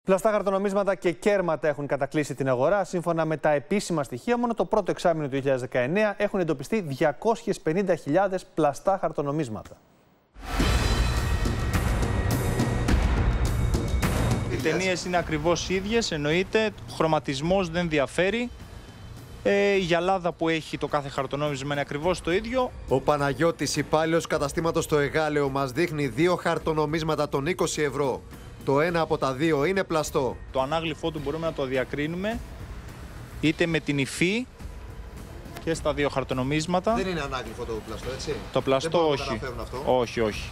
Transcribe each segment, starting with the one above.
Πλαστά χαρτονομίσματα και κέρματα έχουν κατακλείσει την αγορά. Σύμφωνα με τα επίσημα στοιχεία, μόνο το πρώτο εξάμηνο του 2019 έχουν εντοπιστεί 250.000 πλαστά χαρτονομίσματα. Οι ταινίες είναι ακριβώς ίδιες, εννοείται. Ο χρωματισμός δεν διαφέρει. Η γυαλάδα που έχει το κάθε χαρτονόμισμα είναι ακριβώς το ίδιο. Ο Παναγιώτης, υπάλληλος καταστήματος στο Εγάλεο, μας δείχνει δύο χαρτονομίσματα των 20 ευρώ. Το ένα από τα δύο είναι πλαστό. Το ανάγλυφό του μπορούμε να το διακρίνουμε είτε με την υφή και στα δύο χαρτονομίσματα. Δεν είναι ανάγλυφο το πλαστό, έτσι? Το πλαστό όχι. Όχι, όχι.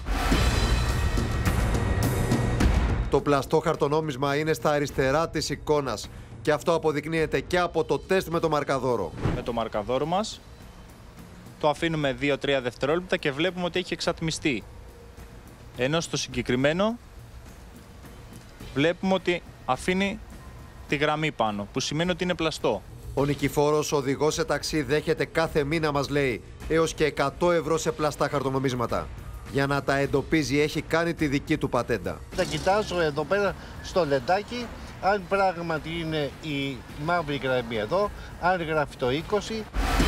Το πλαστό χαρτονόμισμα είναι στα αριστερά της εικόνας και αυτό αποδεικνύεται και από το τεστ με το μαρκαδόρο. Με το μαρκαδόρο μας το αφήνουμε 2-3 δευτερόλεπτα και βλέπουμε ότι έχει εξατμιστεί. Ενώ στο συγκεκριμένο βλέπουμε ότι αφήνει τη γραμμή πάνω, που σημαίνει ότι είναι πλαστό. Ο Νικηφόρος, οδηγός σε ταξί, δέχεται κάθε μήνα, μας λέει, έως και 100 ευρώ σε πλαστά χαρτονομίσματα. Για να τα εντοπίζει έχει κάνει τη δική του πατέντα. Τα κοιτάζω εδώ πέρα στο λεντάκι, αν πράγματι είναι η μαύρη γραμμή εδώ, αν γράφει το 20.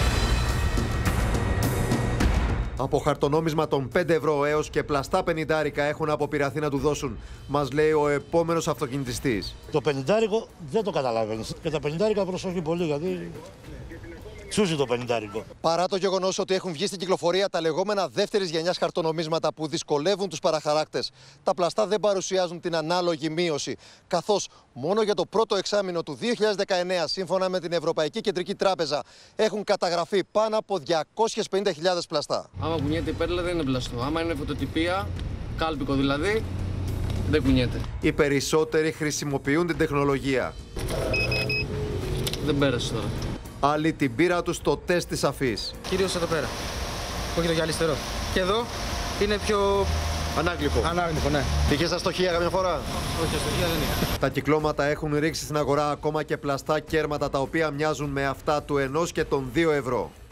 Από χαρτονόμισμα των 5 ευρώ έως και πλαστά 50 έχουν αποπειραθεί να του δώσουν, μας λέει ο επόμενος αυτοκινητιστής. Το 50 δεν το καταλαβαίνεις και τα 50 προσοχή πολύ, γιατί τσούζει το 50. Παρά το γεγονός ότι έχουν βγει στην κυκλοφορία τα λεγόμενα δεύτερης γενιάς χαρτονομίσματα που δυσκολεύουν τους παραχαράκτες, τα πλαστά δεν παρουσιάζουν την ανάλογη μείωση. Καθώς μόνο για το πρώτο εξάμηνο του 2019, σύμφωνα με την Ευρωπαϊκή Κεντρική Τράπεζα, έχουν καταγραφεί πάνω από 250.000 πλαστά. Άμα κουνιέται η πέτλα δεν είναι πλαστό. Άμα είναι φωτοτυπία, κάλπικο δηλαδή, δεν κουνιέται. Οι περισσότεροι χρησιμοποιούν την τεχνολογία. Δεν πέρασε τώρα. Άλλοι την πείρα τους στο τεστ της αφής. Κυρίως εδώ πέρα. Όχι το γυαλιστερό. Και εδώ είναι πιο ανάγλυφο, ναι. Είχες αστοχία καμιά φορά? Όχι, αστοχία δεν είναι. Τα κυκλώματα έχουν ρίξει στην αγορά ακόμα και πλαστά κέρματα τα οποία μοιάζουν με αυτά του 1 και των 2 ευρώ.